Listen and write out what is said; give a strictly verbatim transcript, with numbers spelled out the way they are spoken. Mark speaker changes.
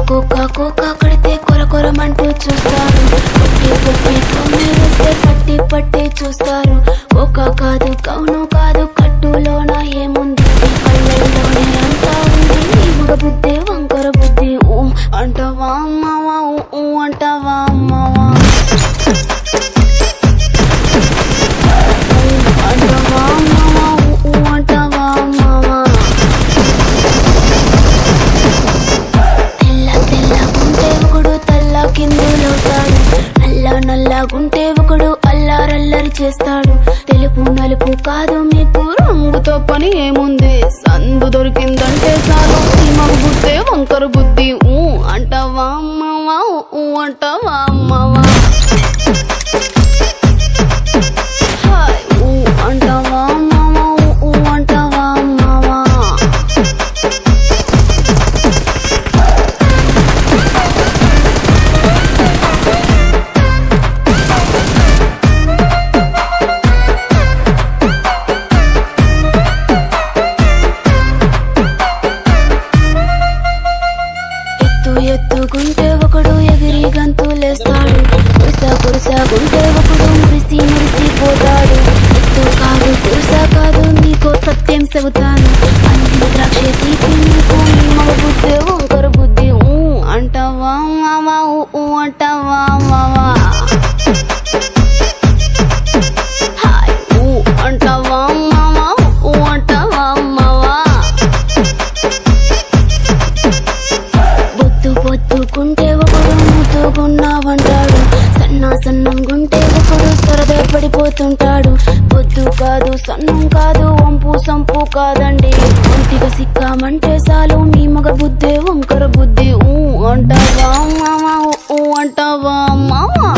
Speaker 1: Cocoa cocoa కడితే కొర కొరమంటూ చూస్తారు. పట్టి పట్టి కొమ్మేస్తే పట్టి పట్టి చూస్తారు. కోకా కాదు కౌను కాదు కట్టులోన ఏముంది కళ్ళల్లోనే అంతా ఉంది. నీ మగ బుద్ధి వంకర బుద్ధి ఊ అంటావా అమ్మావా ఊ అంటావా అమ్మావా అంటావా అమ్మావా ఊ అంటావా అమ్మావా. తెల్ల తెల్లగుంటే ఒకడు తల్ల కిందులవుతాడు. నల్ల నల్లగుంటే ఒకడు అల్లారల్లరి చేస్తాడు. తెలుపు నలుపు కాదు మీకు రంగుతో పని ఏముంది. సందు దొరికిందంటే చాలు ఈ మగ బుద్ధే వంకర బుద్ధి ఊ అంటావా అమ్మావా ఊ అంటావా అమ్మావా. హాయ్ ఊ అంటావా అమ్మావా ఊ అంటావా అమ్మావా. ఎత్తుకుంటే ఒకడు ఎగిరి గంతులేస్తాడు. కురుసా కురుసాగుంటే ఒకడు మురిసి మురిసిపోతాడు. ఎత్తు కాదు కురుసా కాదు నీకో సత్యం చెబుతాను. అన్ని ద్రాక్ష తీపి నీకు నీ మగ బుద్ధి వంకర బుద్ధి ఊ అంటావా మావా ఊ అంటావా మావా. హాయ్ ఊ అంటావా మావా ఊ అంటావా మావా. బొద్దు బొద్దుకుంటే ఒకడు ముద్దుగున్నావంటాడు. సన్నా సన్నంగుంటే ఒకడు సరదా పడిపోతుంటాడు. బొద్దు కాదు సన్నం కాదు వంపు సంపు కాదండి. ఒంటిగా సిక్కామంటే చాలు మీ మగ బుద్ధే వంకర బుద్ధి ఊ అంటావా మావా ఊ అంటావా మావా.